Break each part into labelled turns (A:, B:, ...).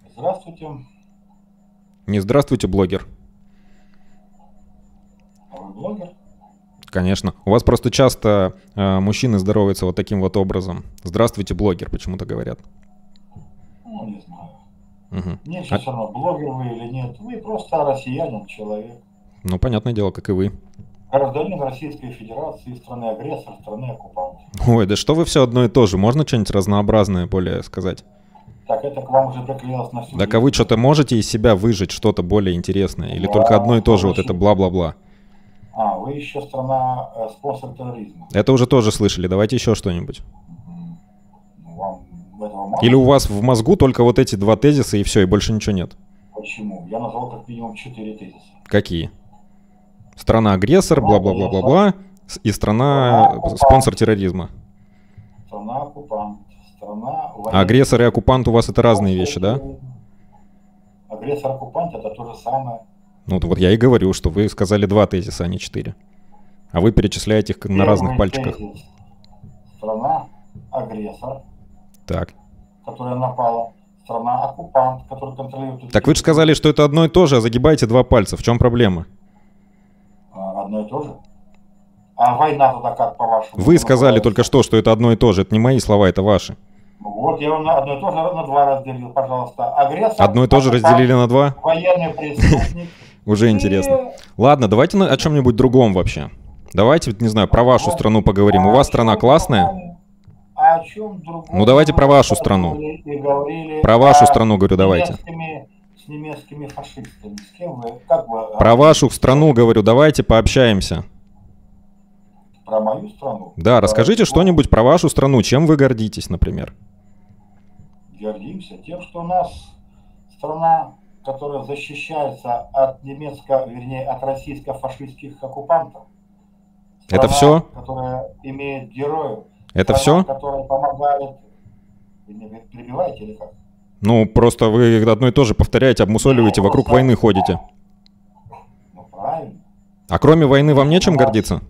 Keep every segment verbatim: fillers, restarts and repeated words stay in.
A: Здравствуйте.
B: Не здравствуйте, блогер.
A: А вы блогер?
B: Конечно. У вас просто часто э, мужчины здороваются вот таким вот образом. Здравствуйте, блогер, почему-то говорят.
A: Ну, не знаю.
B: Угу.
A: Мне сейчас все равно, блогер вы или нет. Вы просто россиянин, человек.
B: Ну, понятное дело, как и вы.
A: Гражданин Российской Федерации, страны-агрессор, страны-оккупант.
B: Ой, да что вы все одно и то же. Можно что-нибудь разнообразное более сказать?
A: Так, это к вам уже приклеилось на всю
B: Так а вы что-то можете из себя выжать что-то более интересное? Или
A: Да,
B: только одно и то же, вот
A: очень.
B: это бла-бла-бла?
A: А, вы еще страна э, спонсор терроризма.
B: Это уже тоже слышали. Давайте еще что-нибудь.
A: Мгм. Ну, вам этого мало?
B: Или у вас в мозгу только вот эти два тезиса и все, и больше ничего нет?
A: Почему? Я назвал как минимум четыре тезиса.
B: Какие? Страна-агрессор, бла-бла-бла-бла-бла, и страна-спонсор терроризма.
A: Страна-оккупант. Страна...
B: А агрессор и оккупант у вас это разные вещи, да?
A: Агрессор-оккупант это то же самое.
B: Ну вот я и говорю, что вы сказали два тезиса, а не четыре. А вы перечисляете их на разных пальчиках.
A: Тезис. Страна-агрессор,
B: Так.
A: которая напала. Страна-оккупант, которая контролирует...
B: Так вы же сказали, что это одно и то же, а загибаете два пальца. В чем проблема?
A: Одно и то же? А война тогда как, по-вашему?
B: Вы сказали только что, что это одно и то же. Это не мои слова, это ваши.
A: Вот, я вам одно и то же на два разделил, пожалуйста. Агрессор...
B: Одно и то же разделили на два?
A: Военный преступник.
B: Уже интересно. Ладно, давайте о чем-нибудь другом вообще. Давайте, не знаю, про вашу страну поговорим. У вас страна классная?
A: О чем другом?
B: Ну давайте про вашу страну. Про вашу страну, говорю, давайте.
A: С немецкими фашистами. С кем вы? Как вы?
B: Про вашу страну, говорю, давайте пообщаемся.
A: Про мою страну?
B: Да, расскажите что-нибудь про вашу страну. Чем вы гордитесь, например?
A: Гордимся тем, что у нас страна, которая защищается от немецко, вернее, от российско-фашистских оккупантов. Страна,
B: Это все?
A: Которая имеет героев.
B: Это
A: Страна,
B: все?
A: которая помогает... Вы меня перебиваете или как?
B: Ну, просто вы одно и то же повторяете, обмусоливаете, вокруг войны ходите.
A: Ну, правильно.
B: А кроме войны вам нечем гордиться?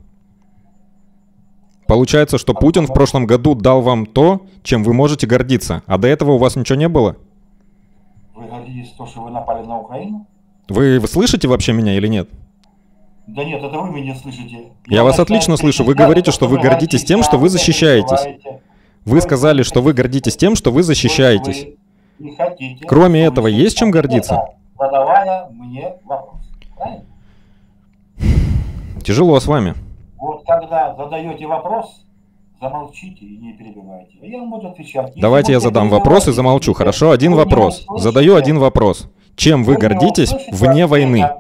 B: Получается, что Путин в прошлом году дал вам то, чем вы можете гордиться, а до этого у вас ничего не было?
A: Вы гордитесь то, что вы напали на Украину?
B: Вы, вы слышите вообще меня или нет?
A: Да нет, это вы меня слышите.
B: Я,
A: Я
B: вас отлично слышу. Вы говорите, что вы гордитесь тем, что вы защищаетесь. Вы сказали, что вы гордитесь тем, что вы защищаетесь.
A: Не хотите.
B: Кроме этого, есть чем гордиться?
A: Задавая мне вопрос. Правильно?
B: Тяжело с вами.
A: Вот когда задаете вопрос, замолчите и не перебивайте. А я вам буду отвечать. Если
B: Давайте я
A: будете
B: задам вопрос и замолчу. Хорошо, один
A: вы
B: вопрос.
A: не
B: Задаю
A: услышите,
B: один вопрос. Чем вы
A: не
B: гордитесь
A: услышите
B: вне
A: ответа.
B: войны?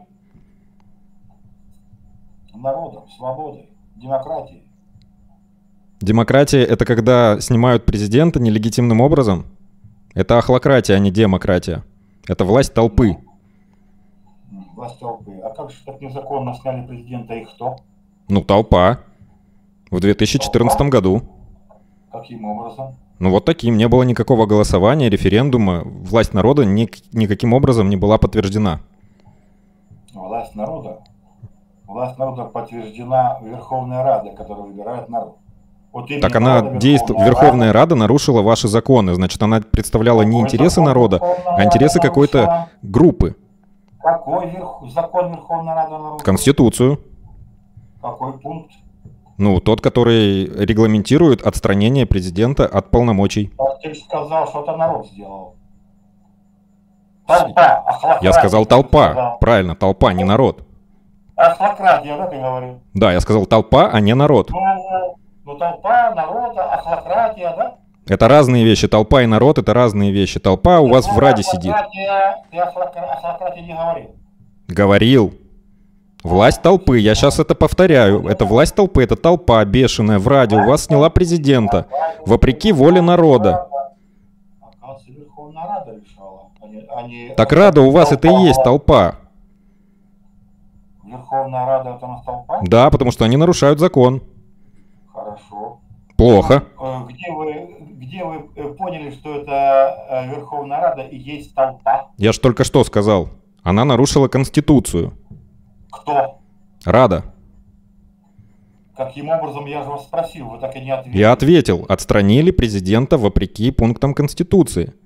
A: Народом, свободой, демократией.
B: Демократия — это когда снимают президента нелегитимным образом? Это охлократия, а не демократия. Это власть толпы.
A: Власть толпы. А как же так незаконно сняли президента и кто?
B: Ну, толпа. В две тысячи четырнадцатом году.
A: Каким образом?
B: Ну, вот таким. Не было никакого голосования, референдума. Власть народа ни, никаким образом не была подтверждена.
A: Власть народа? Власть народа подтверждена Верховной Радой, которая выбирает народ. Вот
B: Так она действует. Верховная Рада нарушила ваши законы. Значит, она представляла не интересы народа, а интересы какой-то группы.
A: Какой верх... закон Верховной Рады нарушила?
B: Конституцию.
A: Какой пункт?
B: Ну, тот, который регламентирует отстранение президента от полномочий.
A: Ты сказал, что это народ сделал. Толпа. Охлократия.
B: Я сказал толпа. Правильно, толпа, не народ.
A: Охлократия, да, ты говорил?
B: Да, я сказал толпа, а не народ.
A: Ну, ну толпа, народ, охлократия, да?
B: Это разные вещи. Толпа и народ — это разные вещи. Толпа у вас в Раде сидит.
A: Ты охлократия не говорил.
B: Говорил. Власть толпы. Я сейчас это повторяю. Это власть толпы. Это толпа бешеная в Раде. У вас сняла президента. Вопреки воле народа.
A: Оказывается, Верховная Рада решала. Они, они...
B: Так Рада у вас это и есть толпа.
A: Верховная Рада это у нас толпа?
B: Да, потому что они нарушают закон.
A: Хорошо.
B: Плохо.
A: Где вы, где вы поняли, что это Верховная Рада и есть толпа?
B: Я же только что сказал. Она нарушила Конституцию.
A: Кто?
B: Рада.
A: Каким образом, я же вас спросил, вы так и не ответили.
B: Я ответил. Отстранили президента вопреки пунктам Конституции.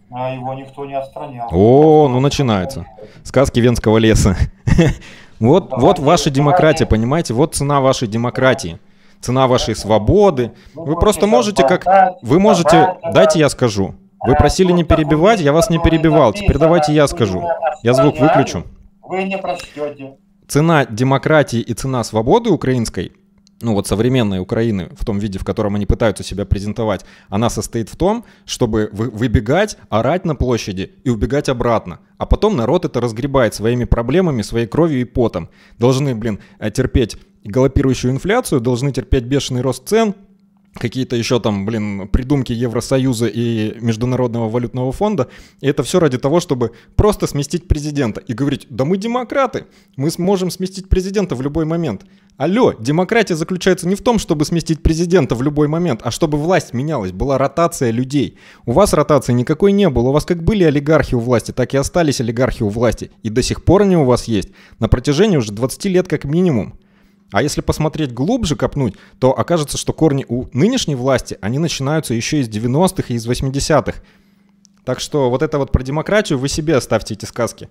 A: А его никто не отстранял.
B: О, ну начинается. Сказки Венского леса. Вот, вот ваша демократия, понимаете? Вот цена вашей демократии. Цена вашей свободы. Вы просто можете как... Вы можете... Дайте я скажу. Вы просили не перебивать, я вас не перебивал. Теперь давайте я скажу. Я звук выключу.
A: Вы не прочтете.
B: Цена демократии и цена свободы украинской, ну вот современной Украины, в том виде, в котором они пытаются себя презентовать, она состоит в том, чтобы вы, выбегать, орать на площади и убегать обратно. А потом народ это разгребает своими проблемами, своей кровью и потом. Должны, блин, терпеть галопирующую инфляцию, должны терпеть бешеный рост цен, какие-то еще там, блин, придумки Евросоюза и Международного валютного фонда. И это все ради того, чтобы просто сместить президента. И говорить, да мы демократы, мы сможем сместить президента в любой момент. Алло, демократия заключается не в том, чтобы сместить президента в любой момент, а чтобы власть менялась, была ротация людей. У вас ротации никакой не было. У вас как были олигархи у власти, так и остались олигархи у власти. И до сих пор они у вас есть. На протяжении уже двадцати лет как минимум. А если посмотреть глубже, копнуть, то окажется, что корни у нынешней власти, они начинаются еще из девяностых и из восьмидесятых. Так что вот это вот про демократию вы себе оставьте эти сказки.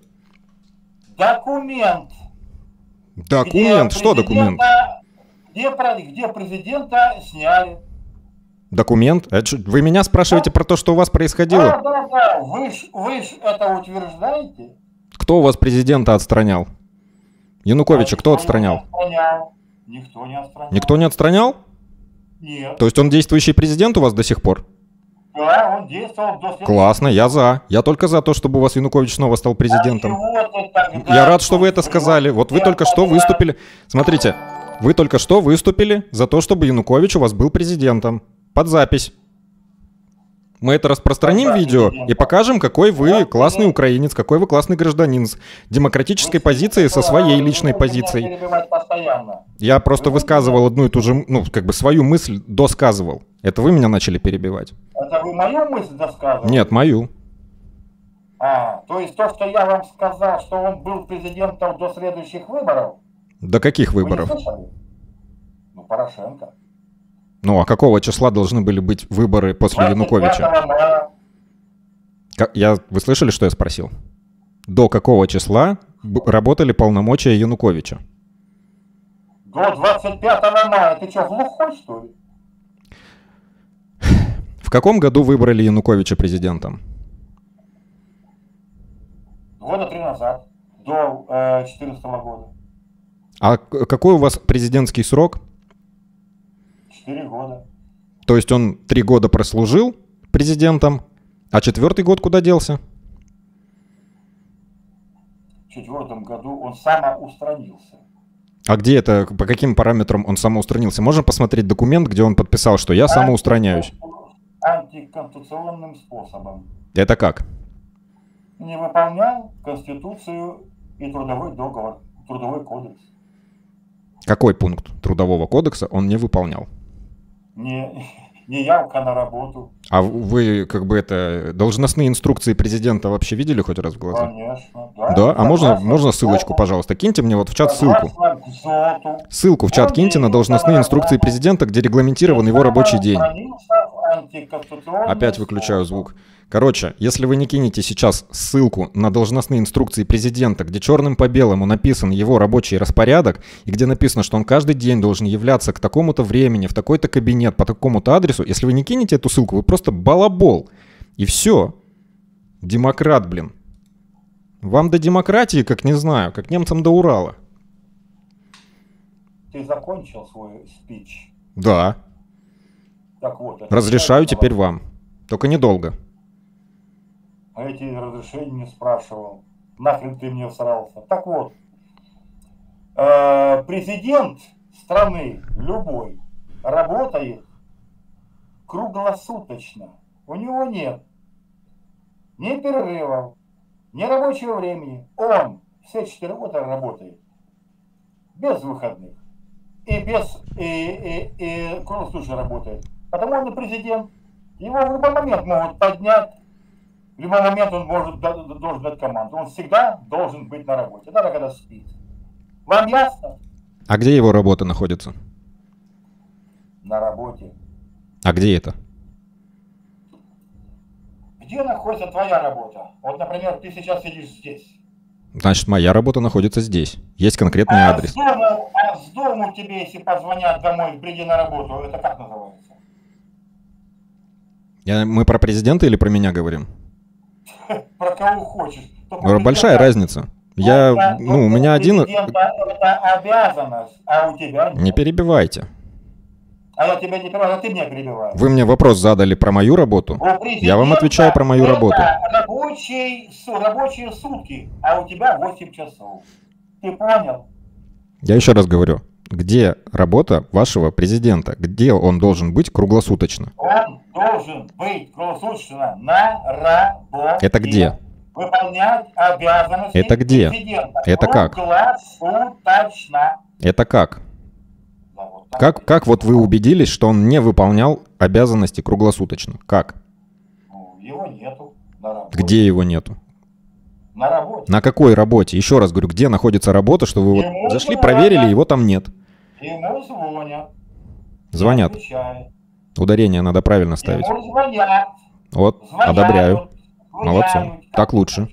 A: Документ.
B: Документ? Что документ?
A: Где, где президента сняли.
B: Документ? Это, вы меня спрашиваете да? про то, что у вас происходило?
A: Да, да, да. Вы ж, вы ж это утверждаете.
B: Кто у вас президента отстранял? Януковича а кто отстранял?
A: Не Никто не отстранял.
B: Никто не отстранял?
A: Нет.
B: То есть он действующий президент у вас до сих пор?
A: Да, он действовал до...
B: Классно, я за. Я только за то, чтобы у вас Янукович снова стал президентом. А я рад, что вы это сказали. Вот вы только что выступили... Смотрите, вы только что выступили за то, чтобы Янукович у вас был президентом. Под запись. Мы это распространим в видео и покажем, какой вы классный украинец, какой вы классный гражданин с демократической позицией, со своей личной позицией. Я просто высказывал одну и ту же, ну, как бы свою мысль досказывал. Это вы меня начали перебивать.
A: Это вы мою мысль досказывали?
B: Нет, мою.
A: А, то есть то, что я вам сказал, что он был президентом до следующих выборов?
B: До каких выборов?
A: Ну, Порошенко.
B: Ну, а какого числа должны были быть выборы после Януковича? Как, я, вы слышали, что я спросил? До какого числа работали полномочия Януковича?
A: До двадцать пятого мая. Ты что, глухой, что ли?
B: В каком году выбрали Януковича президентом?
A: Года три назад. До две тысячи четырнадцатого года.
B: А какой у вас президентский срок?
A: Четыре года.
B: То есть он три года прослужил президентом, а четвертый год куда делся?
A: В четвертом году он самоустранился.
B: А где это, по каким параметрам он самоустранился? Можно посмотреть документ, где он подписал, что я самоустраняюсь?
A: Антиконституционным способом.
B: Это как?
A: Не выполнял Конституцию и трудовой договор, трудовой кодекс.
B: Какой пункт трудового кодекса он не выполнял?
A: Не, не явка на работу.
B: А вы, как бы, это, должностные инструкции президента вообще видели хоть раз в глаза?
A: Конечно, да.
B: Да? А можно, можно ссылочку, пожалуйста? Киньте мне вот в чат ссылку. Ссылку в чат киньте на должностные инструкции президента, где регламентирован его рабочий день. Опять выключаю звук. Короче, если вы не кинете сейчас ссылку на должностные инструкции президента, где черным по белому написан его рабочий распорядок, и где написано, что он каждый день должен являться к такому-то времени, в такой-то кабинет, по такому-то адресу, если вы не кинете эту ссылку, вы просто балабол. И все. Демократ, блин. Вам до демократии, как не знаю, как немцам до Урала.
A: Ты закончил свой спич?
B: Да.
A: Так вот,
B: разрешаю теперь вам. Только недолго.
A: А эти разрешения не спрашивал. Нахрен ты мне всрался. Так вот, э, президент страны любой работает круглосуточно. У него нет ни перерывов, ни рабочего времени. Он все четыре года работает без выходных. И без и, и, и круглосуточно работает. Потому он не президент. Его в любой момент могут поднять. В любой момент он может, должен дать команду. Он всегда должен быть на работе, даже когда спит. Вам ясно?
B: А где его работа находится?
A: На работе.
B: А где это?
A: где находится твоя работа? Вот, например, ты сейчас сидишь здесь.
B: Значит, моя работа находится здесь. Есть конкретный
A: а
B: адрес.
A: С дому, а с дому тебе, если позвонят домой, приди на работу, это как называется?
B: Я, мы про президента или про меня говорим?
A: Про кого хочешь.
B: Большая разница. Я, ну, у меня один...
A: Это обязанность, а у тебя нет.
B: Не перебивайте.
A: А я тебя не перебиваю, а ты меня перебиваешь.
B: Вы мне вопрос задали про мою работу. Я вам отвечаю про мою работу.
A: Рабочие, рабочие сутки, а у тебя восемь часов. Ты понял?
B: Я еще раз говорю. Где работа вашего президента? Где он должен быть круглосуточно?
A: Он должен быть круглосуточно на работе.
B: Это где?
A: Выполнять обязанности
B: Это где?
A: президента.
B: Это как?
A: Круглосуточно.
B: Это как? Как, как вот вы убедились, что он не выполнял обязанности круглосуточно? Как?
A: Ну, его нету на работе.
B: Где его нету?
A: На работе.
B: На какой работе? Еще раз говорю, где находится работа, что вы
A: Ему
B: вот зашли,
A: звонят.
B: проверили, его там нет.
A: Ему звонят.
B: Звонят. Ударение надо правильно ставить.
A: Ему звонят.
B: Вот,
A: Звонят,
B: одобряю.
A: звонят,
B: Молодцы. Так лучше.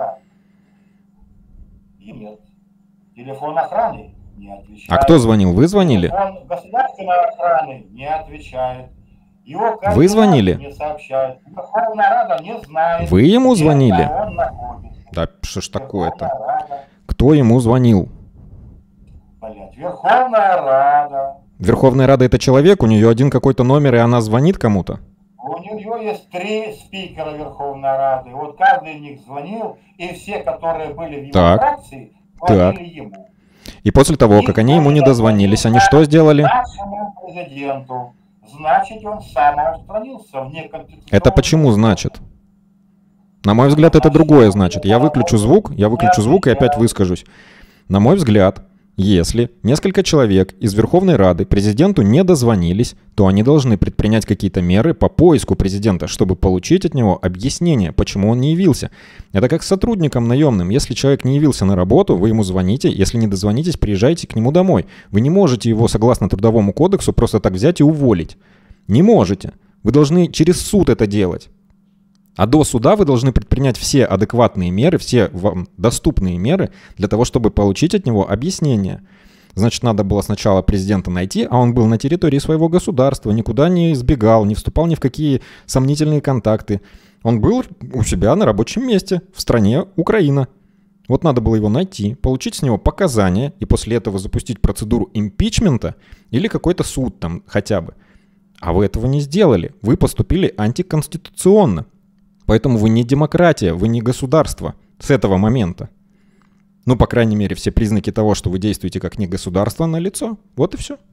A: И нет. Телефон охраны не отвечает.
B: А кто звонил? Вы звонили?
A: Телефон государственной охраны не отвечает. Его
B: Вы звонили?
A: Не сообщает. Верховная Рада не знает.
B: Вы ему звонили?
A: Он находится.
B: Да что ж такое-то?
A: Рада.
B: Кто ему звонил?
A: Блять, Верховная Рада.
B: Верховная Рада — это человек, у нее один какой-то номер, и она звонит кому-то?
A: У нее есть три спикера Верховной Рады. Вот каждый из них звонил, и все, которые были в его
B: Так.
A: фракции,
B: Так.
A: звонили ему.
B: И после того, как они ему не дозвонились, они что сделали?
A: Нашему президенту. Значит, он сам устранился в неконституционном...
B: Это почему значит? На мой взгляд, это другое значит. Я выключу звук, я выключу звук и опять выскажусь. На мой взгляд, если несколько человек из Верховной Рады президенту не дозвонились, то они должны предпринять какие-то меры по поиску президента, чтобы получить от него объяснение, почему он не явился. Это как с сотрудником наемным. Если человек не явился на работу, вы ему звоните. Если не дозвонитесь, приезжайте к нему домой. Вы не можете его, согласно Трудовому кодексу, просто так взять и уволить. Не можете. Вы должны через суд это делать. А до суда вы должны предпринять все адекватные меры, все вам доступные меры для того, чтобы получить от него объяснение. Значит, надо было сначала президента найти, а он был на территории своего государства, никуда не избегал, не вступал ни в какие сомнительные контакты. Он был у себя на рабочем месте в стране Украина. Вот надо было его найти, получить с него показания и после этого запустить процедуру импичмента или какой-то суд там хотя бы. А вы этого не сделали. Вы поступили антиконституционно. Поэтому вы не демократия, вы не государство с этого момента. Ну, по крайней мере, все признаки того, что вы действуете как не государство, налицо. Вот и все.